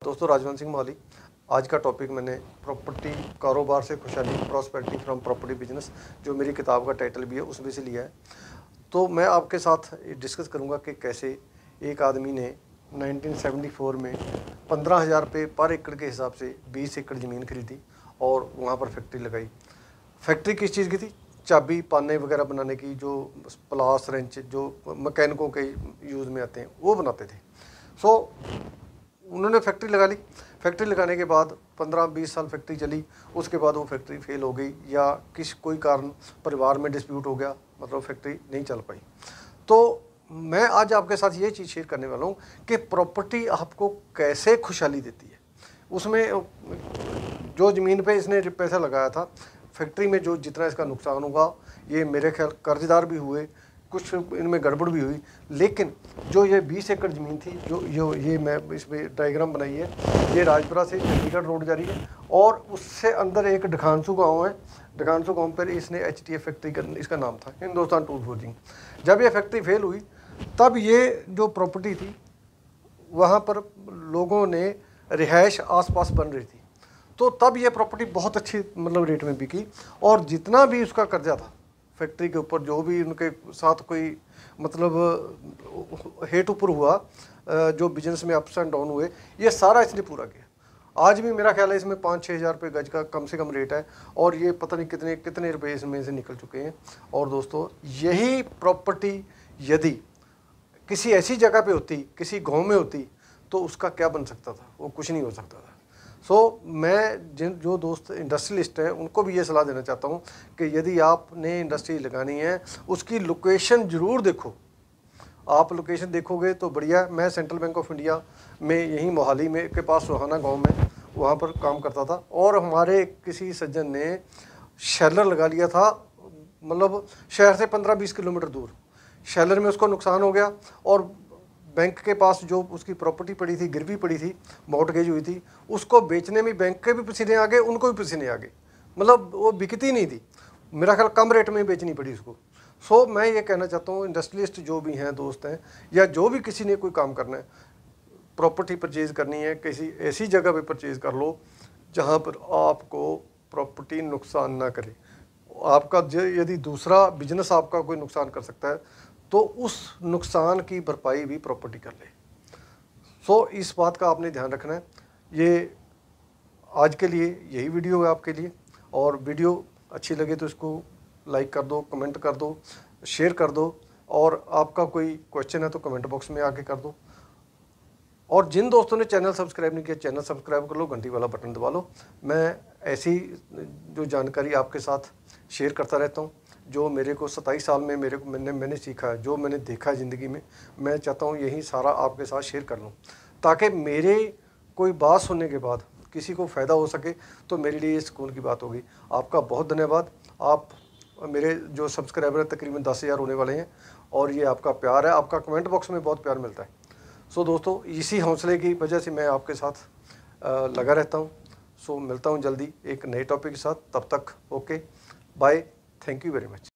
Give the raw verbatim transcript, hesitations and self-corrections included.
दोस्तों, राजवंत सिंह मोहाली। आज का टॉपिक मैंने प्रॉपर्टी कारोबार से खुशहाली, प्रॉस्पेरिटी फ्रॉम प्रॉपर्टी बिजनेस, जो मेरी किताब का टाइटल भी है उसमें से लिया है। तो मैं आपके साथ डिस्कस करूंगा कि कैसे एक आदमी ने नाइनटीन सेवेंटी फोर में पंद्रह हज़ार रुपये पर एकड़ के हिसाब से बीस एकड़ ज़मीन खरीदी और वहाँ पर फैक्ट्री लगाई। फैक्ट्री किस चीज़ की थी? चाबी पाने वगैरह बनाने की, जो प्लास रेंच जो मैकेनिकों के यूज़ में आते हैं वो बनाते थे। सो उन्होंने फैक्ट्री लगा ली। फैक्ट्री लगाने के बाद पंद्रह बीस साल फैक्ट्री चली। उसके बाद वो फैक्ट्री फेल हो गई या किस कोई कारण परिवार में डिस्प्यूट हो गया, मतलब फैक्ट्री नहीं चल पाई। तो मैं आज आपके साथ ये चीज़ शेयर करने वाला हूँ कि प्रॉपर्टी आपको कैसे खुशहाली देती है। उसमें जो ज़मीन पे इसने पैसा लगाया था, फैक्ट्री में जो जितना इसका नुकसान होगा, ये मेरे ख्याल कर्जदार भी हुए, कुछ इनमें गड़बड़ भी हुई। लेकिन जो ये बीस एकड़ ज़मीन थी, जो जो ये मैं इसमें डायग्राम बनाई है, ये राजपुरा से चंडीगढ़ रोड जा रही है और उससे अंदर एक ढकानसू गांव है। ढकानसू गांव पर इसने एच टी एफ फैक्ट्री का इसका नाम था, हिंदुस्तान टूल फोर्जिंग। जब ये फैक्ट्री फेल हुई तब ये जो प्रॉपर्टी थी वहाँ पर लोगों ने रिहाइश आसपास बन रही थी, तो तब ये प्रॉपर्टी बहुत अच्छी मतलब रेट में बिकी। और जितना भी उसका कर्जा था फैक्ट्री के ऊपर, जो भी उनके साथ कोई मतलब हेट ऊपर हुआ, जो बिजनेस में अप्स एंड डाउन हुए, ये सारा इसने पूरा किया। आज भी मेरा ख्याल है इसमें पाँच छः हज़ार रुपये गज का कम से कम रेट है और ये पता नहीं कितने कितने रुपये इसमें से निकल चुके हैं। और दोस्तों, यही प्रॉपर्टी यदि किसी ऐसी जगह पे होती, किसी गांव में होती, तो उसका क्या बन सकता था? वो कुछ नहीं हो सकता था। सो so, मैं जिन जो दोस्त इंडस्ट्रियलिस्ट हैं उनको भी ये सलाह देना चाहता हूँ कि यदि आपने इंडस्ट्री लगानी है, उसकी लोकेशन ज़रूर देखो। आप लोकेशन देखोगे तो बढ़िया। मैं सेंट्रल बैंक ऑफ इंडिया में यहीं मोहाली में के पास सुहाना गांव में वहाँ पर काम करता था और हमारे किसी सज्जन ने शैलर लगा लिया था, मतलब शहर से पंद्रह बीस किलोमीटर दूर। शैलर में उसको नुकसान हो गया और बैंक के पास जो उसकी प्रॉपर्टी पड़ी थी, गिरवी पड़ी थी, मॉर्टगेज हुई थी, उसको बेचने में बैंक के भी पसीने आ गए, उनको भी पसीने आ गए, मतलब वो बिकती नहीं थी। मेरा ख्याल कम रेट में बेचनी पड़ी उसको। सो मैं ये कहना चाहता हूँ, इंडस्ट्रियलिस्ट जो भी हैं दोस्त हैं, या जो भी किसी ने कोई काम करना है, प्रॉपर्टी परचेज़ करनी है, किसी ऐसी जगह पर परचेज़ कर लो जहाँ पर आपको प्रॉपर्टी नुकसान ना करे। आपका यदि दूसरा बिजनेस आपका कोई नुकसान कर सकता है तो उस नुकसान की भरपाई भी प्रॉपर्टी कर ले। सो so, इस बात का आपने ध्यान रखना है। ये आज के लिए यही वीडियो है आपके लिए, और वीडियो अच्छी लगे तो इसको लाइक कर दो, कमेंट कर दो, शेयर कर दो, और आपका कोई क्वेश्चन है तो कमेंट बॉक्स में आके कर दो। और जिन दोस्तों ने चैनल सब्सक्राइब नहीं किया, चैनल सब्सक्राइब कर लो, घंटी वाला बटन दबा लो। मैं ऐसी जो जानकारी आपके साथ शेयर करता रहता हूँ, जो मेरे को सत्ताईस साल में मेरे को मैंने मैंने सीखा है, जो मैंने देखा है ज़िंदगी में, मैं चाहता हूँ यही सारा आपके साथ शेयर कर लूँ, ताकि मेरे कोई बात सुनने के बाद किसी को फ़ायदा हो सके, तो मेरे लिए सुकून की बात होगी। आपका बहुत धन्यवाद। आप मेरे जो सब्सक्राइबर हैं तकरीबन दस हज़ार होने वाले हैं, और ये आपका प्यार है, आपका कमेंट बॉक्स में बहुत प्यार मिलता है। सो दोस्तों, इसी हौसले की वजह से मैं आपके साथ लगा रहता हूँ। सो मिलता हूँ जल्दी एक नए टॉपिक के साथ। तब तक okay bye, thank you very much.